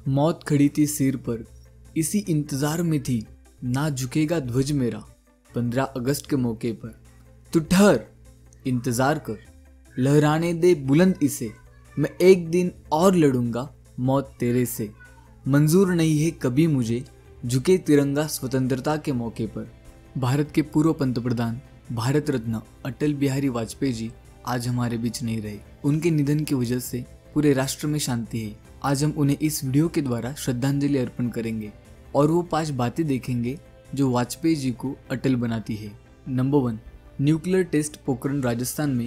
मौत खड़ी थी सिर पर, इसी इंतजार में थी, ना झुकेगा ध्वज मेरा 15 अगस्त के मौके पर। तू ठहर, इंतजार कर, लहराने दे बुलंद इसे, मैं एक दिन और लड़ूंगा मौत तेरे से। मंजूर नहीं है कभी मुझे झुके तिरंगा स्वतंत्रता के मौके पर। भारत के पूर्व पंतप्रधान भारत रत्न अटल बिहारी वाजपेयी जी आज हमारे बीच नहीं रहे। उनके निधन की वजह से पूरे राष्ट्र में शांति है। आज हम उन्हें इस वीडियो के द्वारा श्रद्धांजलि अर्पण करेंगे और वो 5 बातें देखेंगे जो वाजपेयी जी को अटल बनाती है। Number 1, nuclear test Pokhran Rajasthan में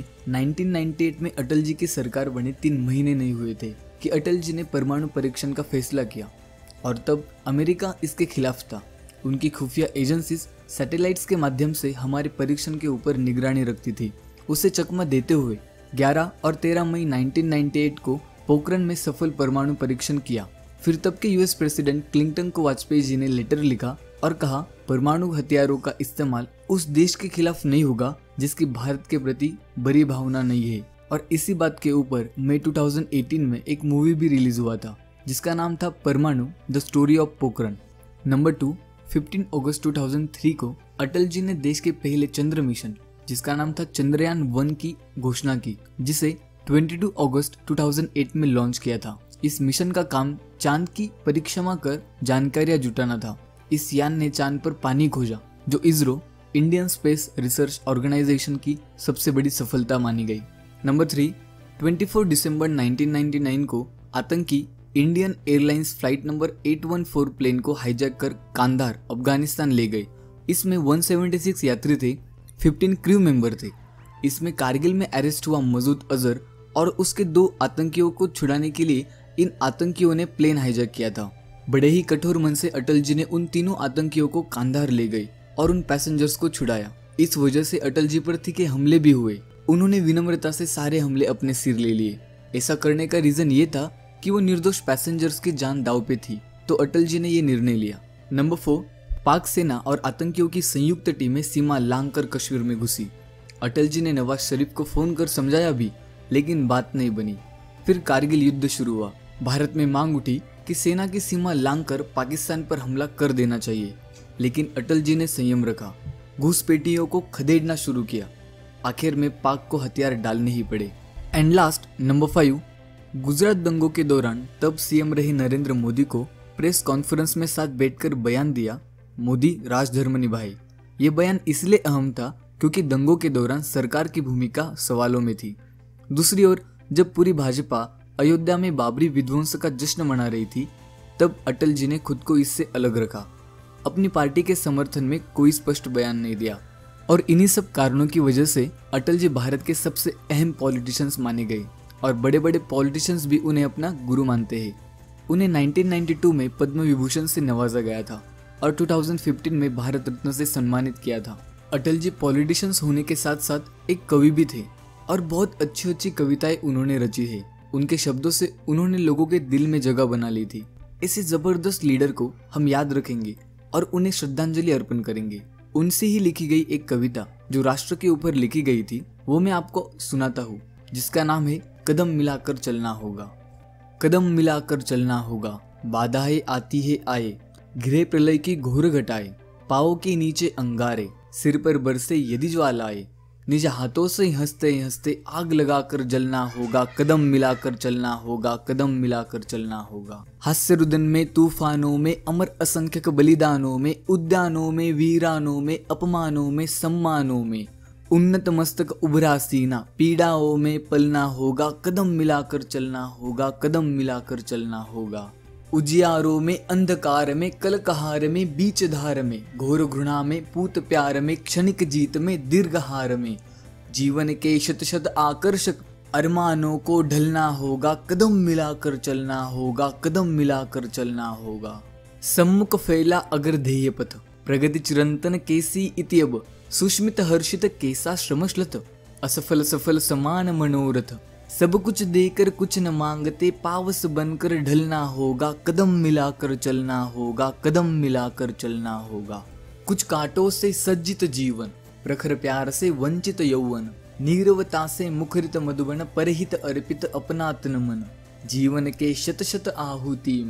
1998 में अटल जी की सरकार बने 3 महीने नहीं हुए थे कि अटल जी ने परमाणु परीक्षण का फैसला किया और तब अमेरिका इसके खिलाफ था। उनकी खुफिया एजेंसीज सैटेलाइट्स के माध्यम से हमारे परीक्षण के ऊपर निगरानी रखती थी। उसे चकमा देते हुए 11 और 13 मई 1998 को पोखरण में सफल परमाणु परीक्षण किया। फिर तब के यूएस प्रेसिडेंट क्लिंटन को वाजपेयी जी ने लेटर लिखा और कहा परमाणु हथियारों का इस्तेमाल उस देश के खिलाफ नहीं होगा जिसकी भारत के प्रति बड़ी भावना नहीं है। और इसी बात के ऊपर मई 2018 में एक मूवी भी रिलीज हुआ था जिसका नाम था Parmanu the story of Pokhran. Number 2, 15 अगस्त 2003 को अटल जी ने देश के पहले चंद्र मिशन जिसका नाम था चंद्रयान 1 की घोषणा की, जिसे 22 अगस्त 2008 में लॉन्च किया था। इस मिशन का काम चांद की परिक्रमा कर जानकारियां जुटाना था। इस यान ने चांद पर पानी खोजा जो ISRO Indian space research organisation की सबसे बड़ी सफलता मानी गई। नंबर 3, 24 दिसंबर 1999 को आतंकी Indian airlines flight number 814 plane को हाईजैक कर कांधार अफगानिस्तान ले गए। इसमें 176 यात्री थे, 15 क्रू मेंबर थे। इसमें कारगिल में अरेस्ट हुआ मसूद अजहर और उसके 2 आतंकियों को छुड़ाने के लिए इन आतंकियों ने प्लेन हाईजैक किया था। बड़े ही कठोर मन से अटल जी ने उन तीनों आतंकियों को कांधार ले गए और उन पैसेंजर्स को छुड़ाया। इस वजह से अटल जी पर तीखे हमले भी हुए। उन्होंने विनम्रता से सारे हमले अपने सिर ले लिए। ऐसा करने का रीजन ये था कि वो निर्दोष पैसेंजर्स की जान दांव पे थी, तो अटल जी ने ये निर्णय लिया। नंबर 4, पाक सेना और आतंकियों की संयुक्त टीमें सीमा लांघकर कश्मीर में घुसी। अटल जी ने नवाज शरीफ को फोन कर समझाया भी, लेकिन बात नहीं बनी। फिर कारगिल युद्ध शुरू हुआ। भारत में मांग उठी कि सेना की सीमा लांघकर पाकिस्तान पर हमला कर देना चाहिए, लेकिन अटल जी ने संयम रखा, घुसपैठियों को खदेड़ना शुरू किया। आखिर में पाक को हथियार डालने ही पड़े। एंड लास्ट, नंबर 5, गुजरात दंगों के दौरान तब सीएम रहे नरेंद्र मोदी को प्रेस कॉन्फ्रेंस में साथ बैठकर बयान दिया, मोदी राजधर्म निभाए। ये बयान इसलिए अहम था क्योंकि दंगों के दौरान सरकार की भूमिका सवालों में थी। दूसरी ओर जब पूरी भाजपा अयोध्या में बाबरी विध्वंस का जश्न मना रही थी, तब अटल जी ने खुद को इससे अलग रखा। अपनी पार्टी के समर्थन में कोई स्पष्ट बयान नहीं दिया और इन्हीं सब कारणों की वजह से अटल जी भारत के सबसे अहम पॉलिटिशियंस माने गए और बड़े बड़े पॉलिटिशियंस भी उन्हें अपना गुरु मानते हैं। उन्हें 1992 में पद्म विभूषण से नवाजा गया था और 2015 में भारत रत्न से सम्मानित किया था। अटल जी पॉलिटिशियंस होने के साथ साथ एक कवि भी थे और बहुत अच्छी अच्छी कविताएं उन्होंने रची है। उनके शब्दों से उन्होंने लोगों के दिल में जगह बना ली थी। ऐसे जबरदस्त लीडर को हम याद रखेंगे और उन्हें श्रद्धांजलि अर्पण करेंगे। उनसे ही लिखी गई एक कविता जो राष्ट्र के ऊपर लिखी गई थी, वो मैं आपको सुनाता हूँ, जिसका नाम है कदम मिलाकर चलना होगा। कदम मिलाकर चलना होगा, बाधाएं आती है आए, घिरे प्रलय की घोर घटाए, पाँव के नीचे अंगारे, सिर पर बरसे यदि ज्वालाए, निज हाथों से हंसते हंसते आग लगाकर जलना होगा। कदम मिलाकर चलना होगा, कदम मिलाकर चलना होगा। हास्य रुदन में, तूफानों में, अमर असंख्यक बलिदानों में, उद्यानों में, वीरानों में, अपमानों में, सम्मानों में, उन्नत मस्तक उभरा सीना, पीड़ाओं में पलना होगा। कदम मिलाकर चलना होगा, कदम मिलाकर चलना होगा। उजियारों में, अंधकार में, कलकहार में, बीच धार में, घोर घृणा में, पूत प्यार में, क्षणिक जीत में, दीर्घहार में, जीवन के शत शत आकर्षक अरमानों को ढलना होगा। कदम मिलाकर चलना होगा, कदम मिलाकर चलना होगा। सम्मुख फैला अगर ध्येय पथ, प्रगति चिरंतन कैसी इत्यब, सुष्मित हर्षित कैसा श्रमश्लथ, असफल सफल समान मनोरथ, सब कुछ देकर कुछ न मांगते, पावस बनकर ढलना होगा। कदम मिलाकर चलना होगा, कदम मिलाकर चलना होगा। कुछ कांटों से सज्जित जीवन, प्रखर प्यार से वंचित यौवन, नीरवता से मुखरित मधुबन, परहित अर्पित अपना तन मन, जीवन के शत शत आहुति में,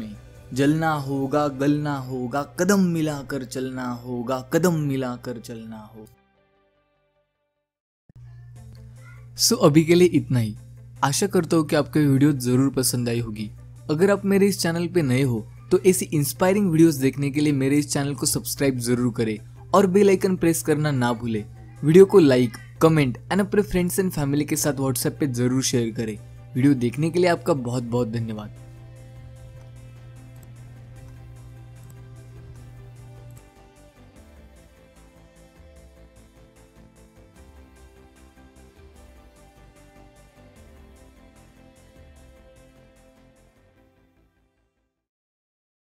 जलना होगा, गलना होगा, कदम मिलाकर चलना होगा, कदम मिलाकर चलना हो। सो अभी के लिए इतना ही। आशा करता हूँ कि आपको वीडियो जरूर पसंद आई होगी। अगर आप मेरे इस चैनल पे नए हो तो ऐसी इंस्पायरिंग वीडियोस देखने के लिए मेरे इस चैनल को सब्सक्राइब जरूर करें और बेल आइकन प्रेस करना ना भूलें। वीडियो को लाइक, कमेंट एंड अपने फ्रेंड्स एंड फैमिली के साथ व्हाट्सएप पे जरूर शेयर करें। वीडियो देखने के लिए आपका बहुत बहुत धन्यवाद।